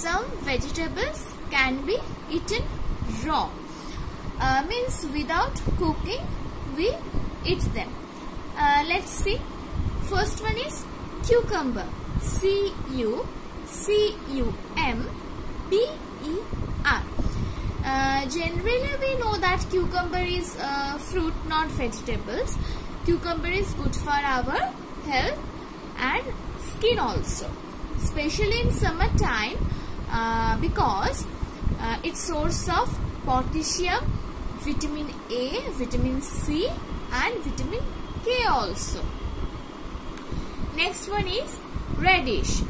some vegetables can be eaten raw. Means without cooking we eat them. Let's see. First one is cucumber. C-U-C-U-M-B-E-R. Generally we know that cucumber is fruit, not vegetables. Cucumber is good for our health and skin also, especially in summertime, because it's source of potassium, vitamin A, vitamin C and vitamin K also. Next one is radish.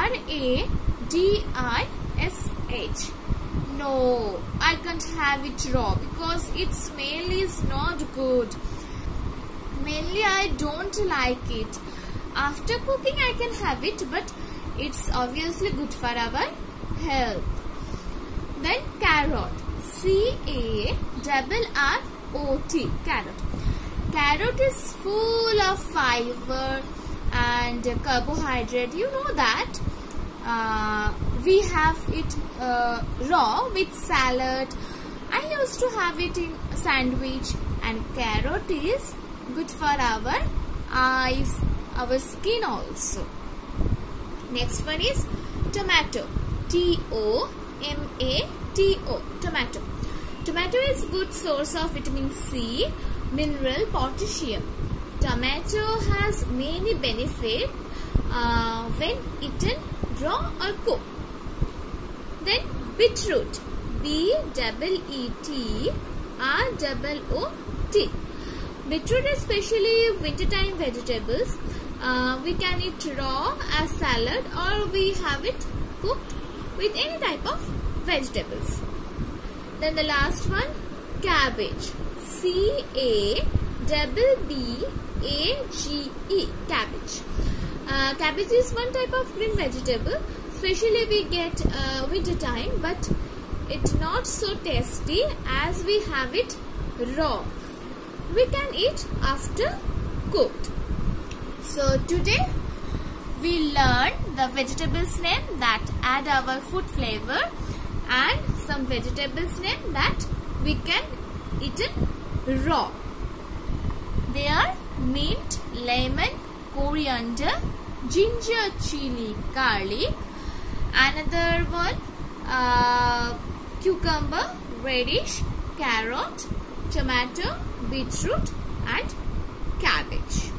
R-A-D-I-S-H. No, I can't have it raw because its smell is not good. Mainly I don't like it. After cooking I can have it, but it's obviously good for our health. Then carrot. C-A-R-R-O-T. Carrot. Carrot is full of fiber and carbohydrate. You know that. We have it raw with salad. I used to have it in sandwich, and carrot is good for our eyes, our skin also. Next one is tomato. T-O-M-A-T-O. Tomato. Tomato is good source of vitamin C, mineral, potassium. Tomato has many benefits when eaten raw or cooked. Then beetroot. B-E-E-T-R-O-O-T. Beetroot is especially wintertime vegetables. We can eat raw as salad, or we have it cooked with any type of vegetables. Then the last one, cabbage. C-A-B-B-A-G-E. Cabbage. Cabbage is one type of green vegetable. Especially we get winter time, but it's not so tasty as we have it raw. We can eat after cooked. So today we learned the vegetables name that add our food flavor, and some vegetables name that we can eat it raw. They are mint, lemon, coriander, ginger, chili, garlic. Another one, cucumber, radish, carrot, tomato, beetroot and cabbage.